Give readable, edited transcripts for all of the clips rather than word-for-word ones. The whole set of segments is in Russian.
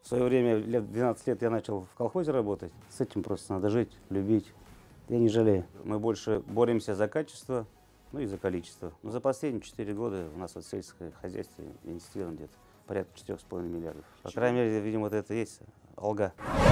В свое время, 12 лет, я начал в колхозе работать. С этим просто надо жить, любить. Я не жалею. Мы больше боремся за качество, ну и за количество. Но за последние 4 года у нас вот сельское хозяйство инвестировано где-то порядка 4,5 миллиардов. По крайней мере, видимо, вот это и есть алга.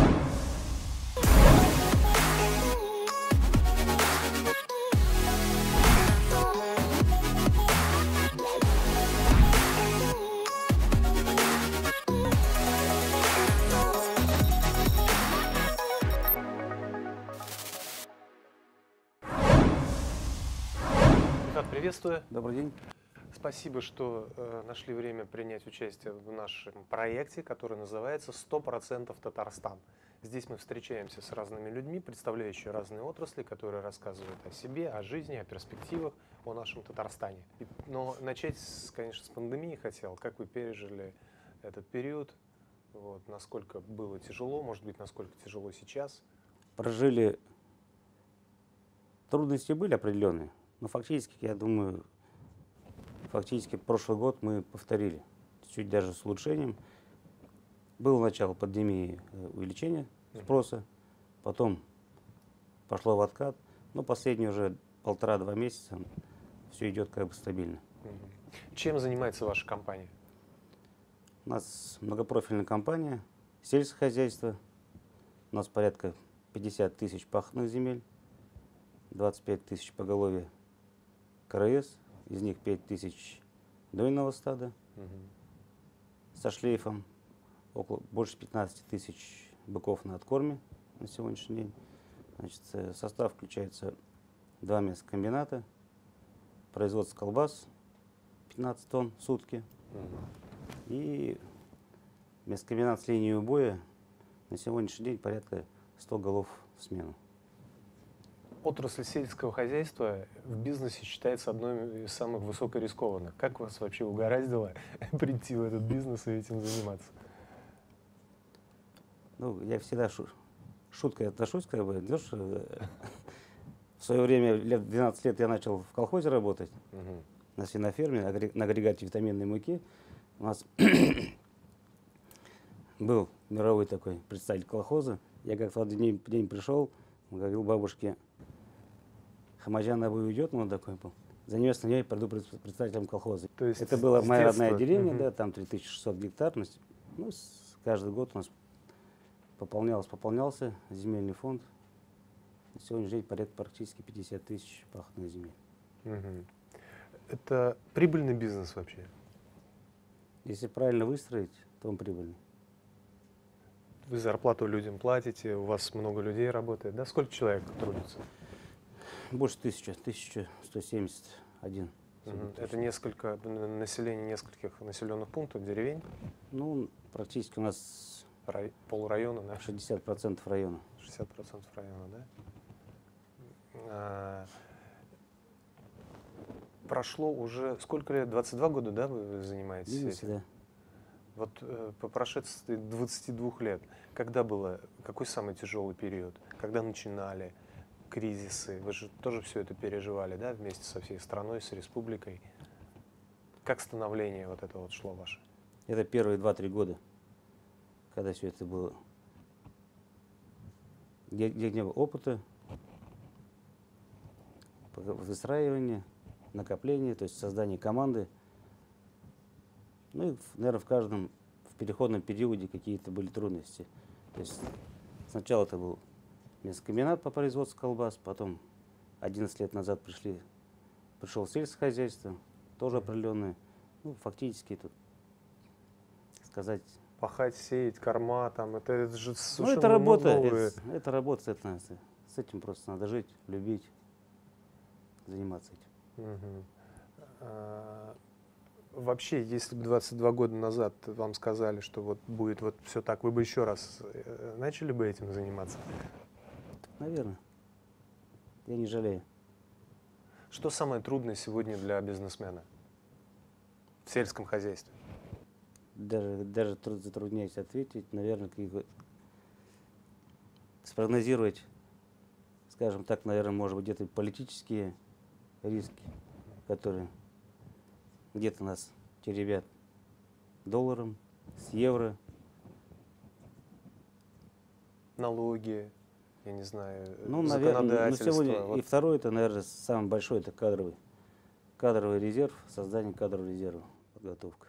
Ребят, приветствую. Добрый день. Спасибо, что нашли время принять участие в нашем проекте, который называется «100% Татарстан». Здесь мы встречаемся с разными людьми, представляющими разные отрасли, которые рассказывают о себе, о жизни, о перспективах, о нашем Татарстане. Но начать, конечно, с пандемии хотел. Как вы пережили этот период? Вот, насколько было тяжело, может быть, насколько тяжело сейчас? Прожили. Трудности были определенные, но фактически, я думаю, прошлый год мы повторили, чуть даже с улучшением. Было начало пандемии, увеличение спроса, потом пошло в откат, но последние уже 1,5-2 месяца все идет как бы стабильно. Чем занимается ваша компания? У нас многопрофильная компания, сельскохозяйство, у нас порядка 50 тысяч пахотных земель, 25 тысяч поголовья КРС, из них 5 тысяч дойного стада со шлейфом, больше 15 тысяч быков на откорме на сегодняшний день. Значит, состав включается 2 мясокомбината, производство колбас 15 тонн в сутки и мясокомбинат с линией убоя на сегодняшний день порядка 100 голов в смену. Отрасль сельского хозяйства в бизнесе считается одной из самых высокорискованных. Как вас вообще угораздило прийти в этот бизнес и этим заниматься? Ну, я всегда шуткой отношусь, как бы, идешь, в свое время, 12 лет, я начал в колхозе работать, на свиноферме, на агрегате витаминной муки. У нас был мировой такой представитель колхоза. Я как-то в один день пришел, говорил бабушке: Хамаджан Абу уйдет, но он такой был. Займешь на ней, пойду представителем колхоза. То есть это была моя детства. родная деревня, да, там 3600 гектар. Ну, каждый год у нас пополнялся земельный фонд. На сегодняшний день порядка практически 50 тысяч пахотных земель. Это прибыльный бизнес вообще? Если правильно выстроить, то он прибыльный. Вы зарплату людям платите, у вас много людей работает, да? Сколько человек трудится? Больше 1171. Это несколько население нескольких населенных пунктов, деревень? Ну, практически у нас полрайона, да? 60% района. 60% района, да? Прошло уже сколько лет? 22 года, да, вы занимаетесь этим? Да. Вот по прошествии 22 лет, когда было, какой самый тяжелый период? Когда начинали кризисы? Вы же тоже все это переживали, да, вместе со всей страной, с республикой? Как становление вот это вот шло ваше? Это первые 2-3 года, когда все это было, где не было опыта, выстраивания, накопления, то есть создание команды. Ну и, наверное, в каждом переходном периоде какие-то были трудности. То есть сначала это был мясокомбинат по производству колбас, потом 11 лет назад пришел сельскохозяйство, тоже определенное. Ну, фактически тут сказать. Пахать, сеять, корма, там, это же совершенно Ну, это работа, новые. это работа, с этим просто надо жить, любить, заниматься этим. Вообще, если бы 22 года назад вам сказали, что вот будет вот все так, вы бы еще раз начали бы этим заниматься? Наверное. Я не жалею. Что самое трудное сегодня для бизнесмена в сельском хозяйстве? Даже затрудняюсь ответить. Наверное, спрогнозировать, скажем так, наверное, может быть, где-то политические риски, которые где-то нас теребят долларом, с евро. технологии, я не знаю, Ну, наверное, законодательство? сегодня Вот. и второй, это, наверное, самый большой, это кадровый резерв, создание кадрового резерва, подготовка.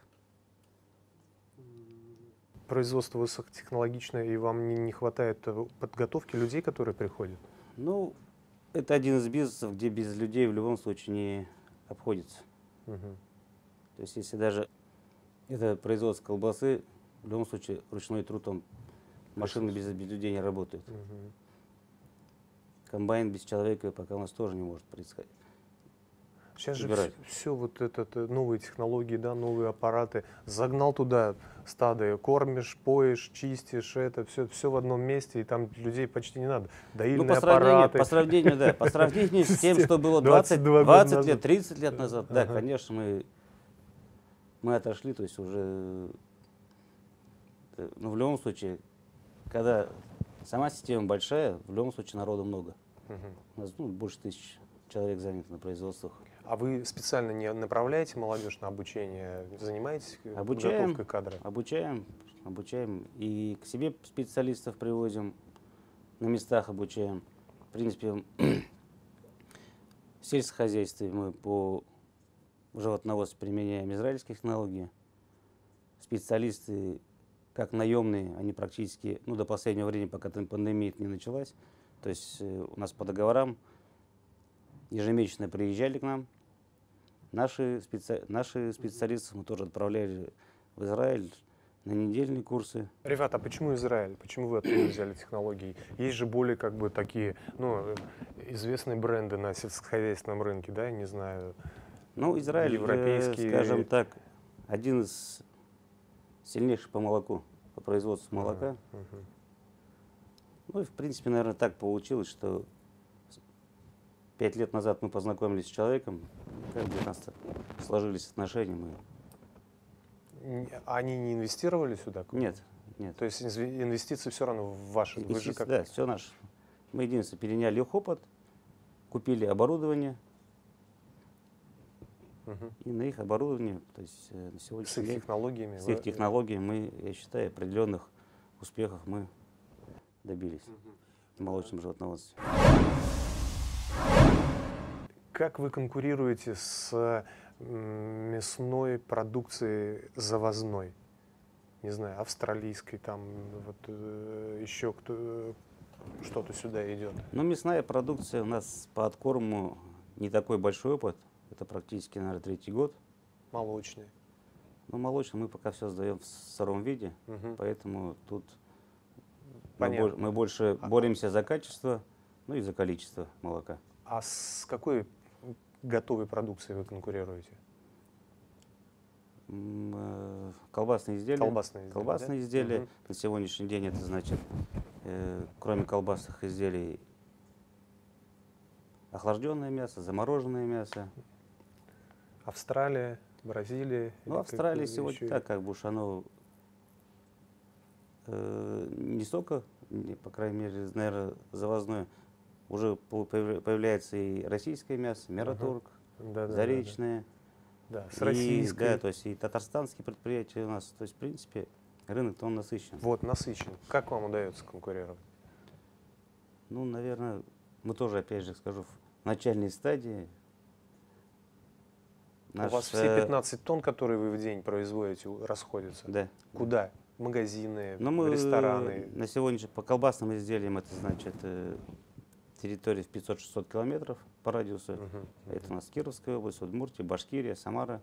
Производство высокотехнологичное, и вам не хватает подготовки людей, которые приходят? Ну, это один из бизнесов, где без людей в любом случае не обходится. Мгм. То есть, если даже это производство колбасы, в любом случае ручной труд, машины без людей не работают. Мгм. Комбайн без человека пока у нас тоже не может происходить. Сейчас же Убирать. все вот это новые технологии, да, новые аппараты. Загнал туда стадо, кормишь, поешь, чистишь, это все в одном месте, и там людей почти не надо. Ну, Доильные аппараты. по сравнению с тем, что было 22 года 20 назад. лет, 30 лет назад, да, Ага. конечно, мы отошли, то есть уже, ну, в любом случае, когда сама система большая, в любом случае народу много. Мгм. У нас больше 1000 человек занято на производствах. А вы специально не направляете молодежь на обучение, занимаетесь Обучаем, подготовкой кадров? обучаем и к себе специалистов привозим, на местах обучаем. В принципе, в сельском хозяйстве мы по животноводству применяем израильские технологии. Специалисты, как наемные, они практически, до последнего времени, пока пандемия не началась, то есть у нас по договорам ежемесячно приезжали к нам. Наши специалисты мы тоже отправляли в Израиль на недельные курсы. Ребят, а почему Израиль? Почему вы оттуда взяли технологии? Есть же более такие, известные бренды на сельскохозяйственном рынке, да, я не знаю. Израиль, европейские. скажем так, один из сильнейших по молоку, по производству молока. Мгм. И в принципе, наверное, так получилось, что 5 лет назад мы познакомились с человеком, как бы у нас сложились отношения. Они не инвестировали сюда? Нет. То есть инвестиции все равно в ваши? Вы же как... Да, все наше. Мы единственное переняли их опыт, купили оборудование, Мгм. и на их оборудовании, то есть на С сегодняшний их день, технологиями? с их технологиями мы, я считаю, определенных успехов мы добились в молочном животноводстве. Как вы конкурируете с мясной продукцией завозной? Не знаю, австралийской, там еще что-то сюда идет. Мясная продукция у нас по откорму не такой большой опыт. Это практически, наверное, 3-й год. Молочные. Молочный мы пока все сдаем в сыром виде, Мгм. поэтому тут Понятно. мы больше боремся за качество, и за количество молока. А с какой готовой продукцией вы конкурируете? Колбасные изделия. Колбасные изделия, да? Мгм. На сегодняшний день это значит, кроме колбасных изделий, охлажденное мясо, замороженное мясо. Австралия, Бразилия? Австралия сегодня так, как бы уж оно не столько, по крайней мере, наверное, завозное. Уже появляется и российское мясо, Мираторг, Заречное. Да, с российской. Да, то есть и татарстанские предприятия у нас. То есть, в принципе, рынок-то он насыщен. Вот, насыщен. Как вам удается конкурировать? Наверное, мы тоже, опять же, скажу, в начальной стадии. У вас все 15 тонн, которые вы в день производите, расходятся? Да. Куда? Магазины, Мы рестораны? на сегодняшний по колбасным изделиям это значит территория в 500-600 километров по радиусу. Это у нас Кировская область, Удмуртия, Башкирия, Самара.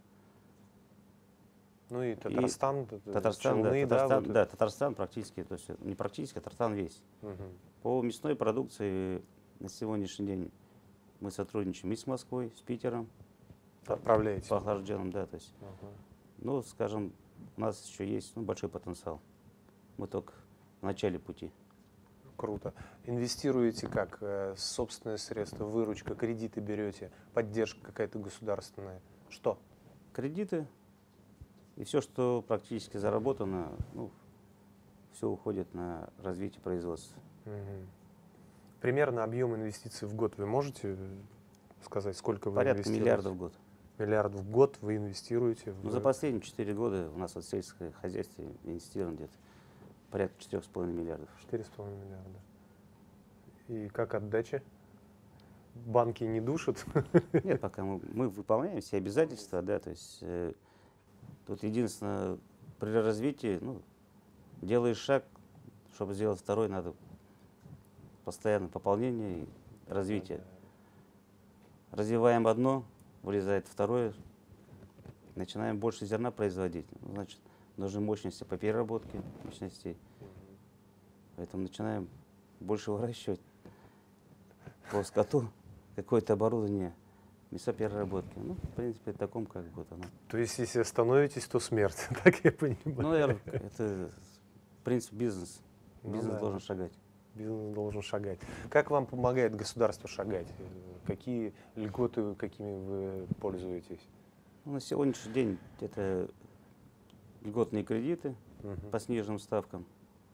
И Татарстан, Татарстан, Челны, да, Татарстан практически, то есть не практически, а Татарстан весь. Мгм. По мясной продукции на сегодняшний день мы сотрудничаем и с Москвой, с Питером. Отправляете? По охлажденным, да, то есть. Ага. Скажем, у нас еще есть большой потенциал. Мы только в начале пути. Круто. Инвестируете как? Собственные средства, выручка, кредиты берете, поддержка какая-то государственная? Что? Кредиты и все, что практически заработано, все уходит на развитие производства. Мгм. Примерно объем инвестиций в год вы можете сказать, сколько вы Порядка инвестируете? миллиарда в год. Миллиард в год вы инвестируете? За последние 4 года у нас в сельское хозяйство инвестировано где-то порядка 4,5 миллиардов. 4,5 миллиарда. И как отдача? Банки не душат? Нет, пока мы выполняем все обязательства, да, то есть тут единственное, при развитии, ну, делаешь шаг, чтобы сделать второй, надо постоянное пополнение и развитие. Развиваем одно, вылезает второе, начинаем больше зерна производить, ну, значит, нужны мощности по переработке мощностей, поэтому начинаем больше выращивать по скоту какое-то оборудование мясопереработки. Ну, в принципе, в таком как бы оно. То есть, если остановитесь, то смерть, так я понимаю. Ну, наверное, это принцип бизнес. Ну Бизнес да. должен шагать. Бизнес должен шагать. Как вам помогает государство шагать? Какие льготы, какими вы пользуетесь? Ну, на сегодняшний день это льготные кредиты по сниженным ставкам,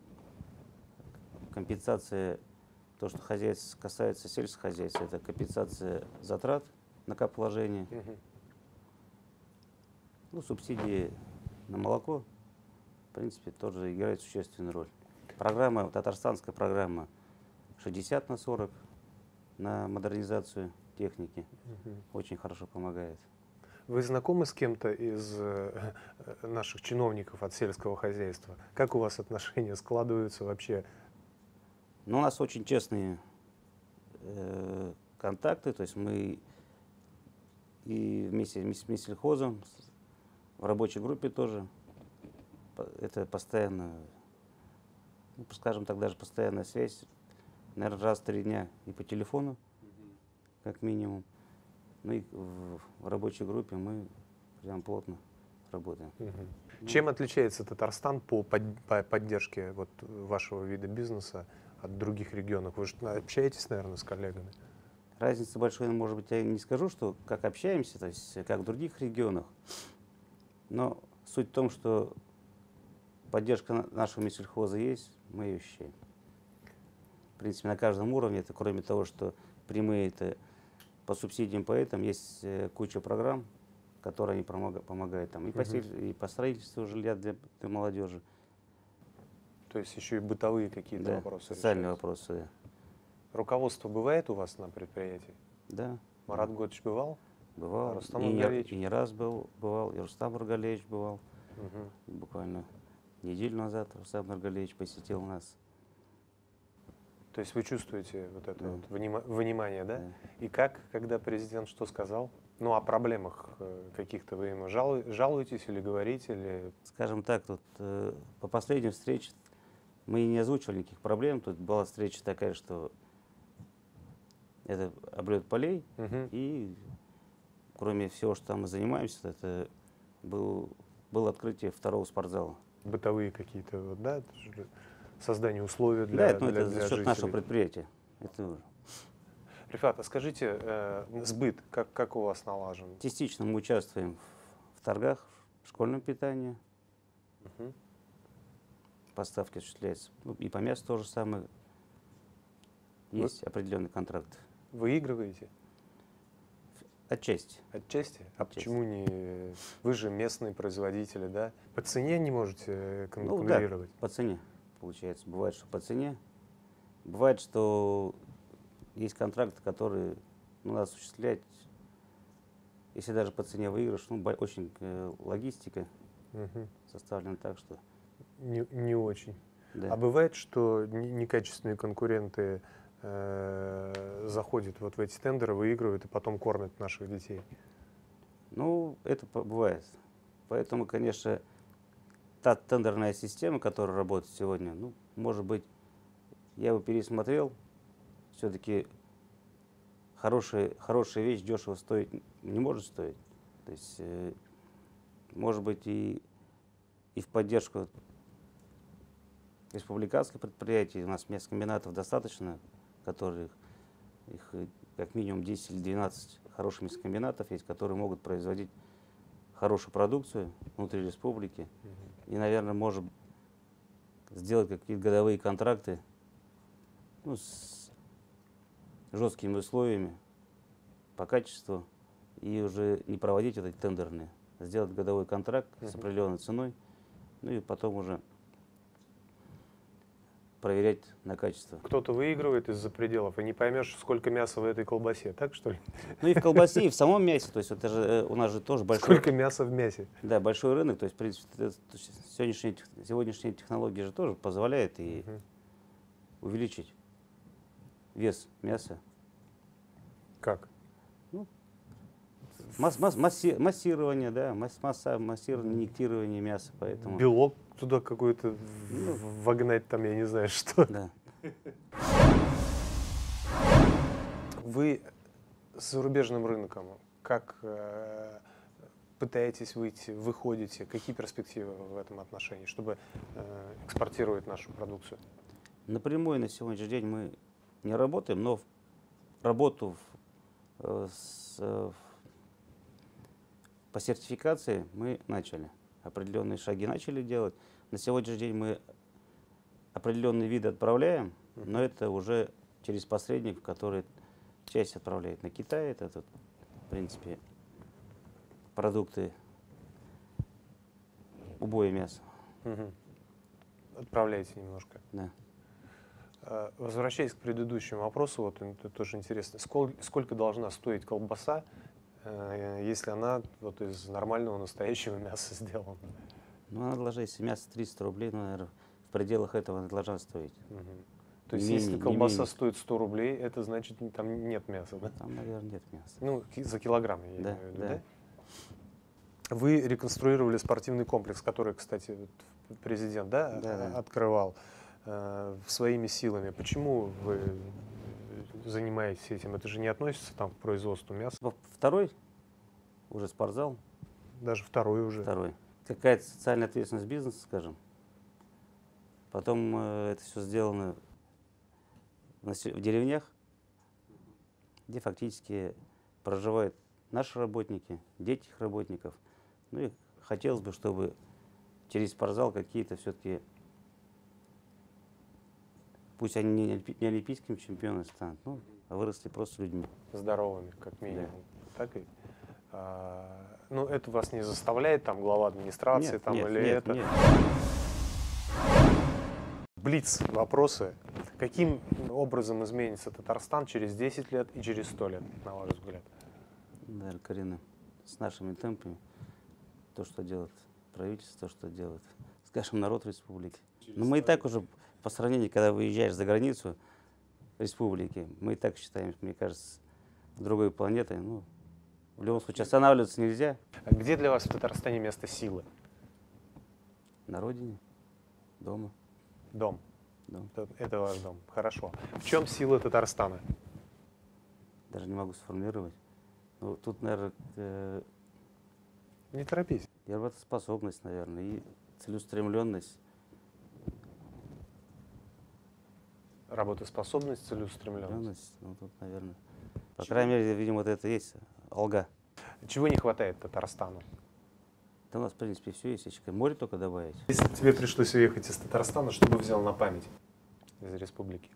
компенсация, то, что касается сельскохозяйства, это компенсация затрат на капвложение, ну, субсидии на молоко, в принципе, тоже играет существенную роль. Программа, татарстанская программа 60/40 на модернизацию техники очень хорошо помогает. Вы знакомы с кем-то из наших чиновников от сельского хозяйства? Как у вас отношения складываются вообще? Ну, у нас очень честные контакты, то есть мы и вместе с Минсельхозом, в рабочей группе тоже, это постоянно, ну, скажем так, даже постоянная связь, наверное, раз в 3 дня и по телефону, как минимум. Ну и в рабочей группе мы прям плотно работаем. Чем отличается Татарстан по поддержке вот вашего вида бизнеса от других регионов? Вы же общаетесь, наверное, с коллегами? Разницы большой, может быть, я не скажу, что как общаемся, то есть как в других регионах, но суть в том, что поддержка нашего Минсельхоза есть, мы ее ощущаем. В принципе, на каждом уровне, это кроме того, что прямые это по субсидиям по этому, есть куча программ, которые они помогают там, и по строительству жилья для молодежи. То есть еще и бытовые какие-то Да, вопросы социальные решаются. вопросы. Да. Руководство бывает у вас на предприятии? Да. Марат Годович бывал? Бывал. Рустам И Нургалиевич? не раз бывал, и Рустам Нургалиевич бывал. Буквально неделю назад Рустам Нургалиевич посетил нас. То есть вы чувствуете вот это Да. вот внимание, да? Да. И как, когда президент что сказал? Ну, о проблемах каких-то вы ему жалуетесь или говорите, или... Скажем так, тут по последней встрече мы не озвучивали никаких проблем. Тут была встреча такая, что это облет полей, и кроме всего, что там мы занимаемся, это было открытие второго спортзала. Бытовые какие-то, вот, да? Создание условий Да, для это за счет жителей. нашего предприятия. Это Рифат, а скажите, сбыт, как у вас налажен? частично мы участвуем в торгах, в школьном питании. Поставки осуществляются. Ну, и по мясу то же самое. Есть определенный контракт. Выигрываете? Отчасти. Отчасти? А Отчасти. почему не... Вы же местные производители, да? По цене не можете Ну, конкурировать? да, по цене, получается. Бывает, что по цене. Бывает, что есть контракты, которые надо осуществлять, если даже по цене выигрыш, ну, очень логистика составлена так, что... Не очень. Да. А бывает, что некачественные конкуренты заходят вот в эти тендеры, выигрывают и потом кормят наших детей? Ну, это бывает. Поэтому, конечно, та тендерная система, которая работает сегодня, ну, может быть, я бы пересмотрел. Все-таки хорошая вещь дешево стоить не может стоить. То есть, может быть, и в поддержку республиканских предприятий, у нас мясокомбинатов достаточно, которых их как минимум 10 или 12 хороших мясокомбинатов есть, которые могут производить хорошую продукцию внутри республики. И, наверное, можем сделать какие-то годовые контракты, ну, с жесткими условиями по качеству, и уже не проводить эти тендерные, сделать годовой контракт с определенной ценой, ну и потом уже проверять на качество. Кто-то выигрывает из-за пределов, и не поймешь, сколько мяса в этой колбасе, так что ли? Ну и в колбасе, и в самом мясе, то есть это же у нас же тоже большой... Сколько мяса в мясе? Да, большой рынок, то есть, в принципе, сегодняшние технологии же тоже позволяют и увеличить вес мяса. Как? Массирование, да, массирование, инъектирование мяса, поэтому... Белок туда какой-то вогнать там, я не знаю что. Да. Вы с зарубежным рынком как пытаетесь выйти, выходите? Какие перспективы в этом отношении, чтобы экспортировать нашу продукцию? Напрямую на сегодняшний день мы не работаем, но работу по сертификации мы начали. Определенные шаги начали делать. На сегодняшний день мы определенные виды отправляем, но это уже через посредников, которые часть отправляет на Китай. Это, в принципе, продукты убоя мяса. Отправляете немножко. Да. Возвращаясь к предыдущему вопросу, вот это тоже интересно. Сколько должна стоить колбаса, если она вот из нормального настоящего мяса сделана? Ну, она должна, если мясо 300 рублей, ну, наверное, в пределах этого она должна стоить. То есть, Не если менее, колбаса стоит 100 рублей, это значит, там нет мяса, да? Там, наверное, нет мяса. Ну, за килограмм, я Да, имею в виду, да. да? Вы реконструировали спортивный комплекс, который, кстати, вот президент, да, Да. открывал своими силами. Почему вы занимаетесь этим? Это же не относится там, к производству мяса? Второй уже спортзал. Даже второй уже. Второй. Какая-то социальная ответственность бизнеса, скажем. Потом это все сделано в деревнях, где фактически проживают наши работники, дети их работников. Ну и хотелось бы, чтобы через спортзал какие-то все-таки, пусть они не олимпийскими чемпионами станут, ну, а выросли просто людьми. Здоровыми, как минимум. Да. Так и, ну, это вас не заставляет, там, глава администрации, Нет, там, нет, или нет, это? нет. Блиц вопросы. Каким образом изменится Татарстан через 10 лет и через 100 лет, на ваш взгляд? Наверное, Карина, с нашими темпами, то, что делает правительство, то, что делает, скажем, народ республики. Но мы и так уже, по сравнению, когда выезжаешь за границу республики, мы и так считаем, мне кажется, другой планетой. Ну, в любом случае, останавливаться нельзя. А где для вас в Татарстане место силы? На родине, дома. Дом. Дом. Это ваш дом. Хорошо. В чем сила Татарстана? Даже не могу сформулировать. Ну, тут, наверное, Не торопись. и работоспособность, наверное, и целеустремленность. Работоспособность, целеустремленность. Ну, тут, наверное, по крайней мере, видимо, вот это есть алга. Чего не хватает Татарстану? Да у нас, в принципе, все есть. Если море только добавить. Если тебе пришлось уехать из Татарстана, что бы взял на память из республики?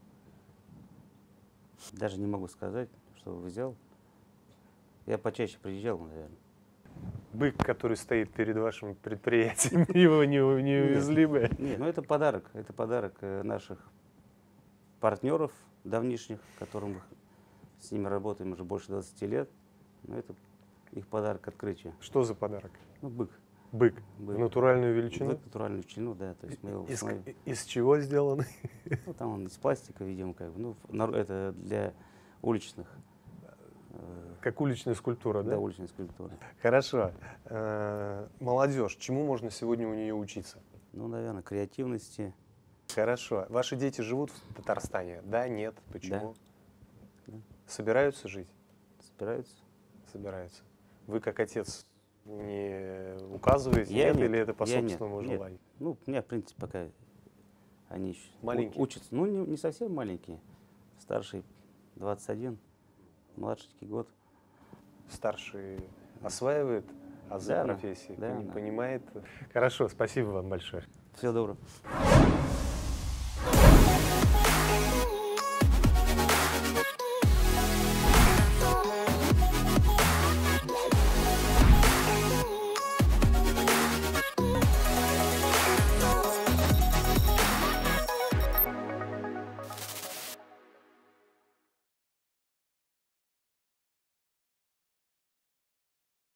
Даже не могу сказать, что взял. Я почаще приезжал, наверное. Бык, который стоит перед вашим предприятием, его не увезли бы? Нет, ну это подарок. Это подарок наших партнеров давнишних, которым мы с ними работаем уже больше 20 лет. Но это их подарок открытия. Что за подарок? Ну, бык. Бык. Бык. В натуральную величину? Бык, натуральную величину, да. То есть мы его установили. Из чего сделаны? Ну, там он из пластика, видимо, как бы. Ну, это для уличных. Как уличная скульптура, да? Да, уличной скульптуры. Хорошо. Молодежь, чему можно сегодня у нее учиться? Ну, наверное, креативности. Хорошо. Ваши дети живут в Татарстане? Да, нет? Почему? Да. Собираются жить? Собираются. Собираются. Вы как отец не указываете, Я нет, нет, или это по я нет, собственному нет. желанию? Ну, у меня, в принципе, пока они еще Маленькие? учатся. Ну, не совсем маленькие. Старший 21, младший год. Старший осваивает азы Да, профессии, да, да. понимает. Хорошо, спасибо вам большое. Всего доброго.